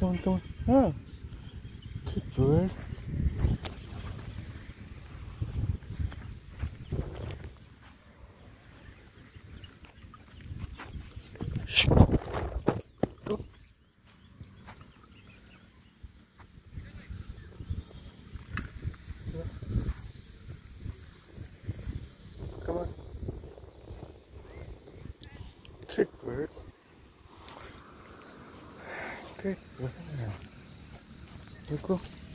come on. Oh, good bird. Shh. Go. Come on. Good bird. Good bird. You go.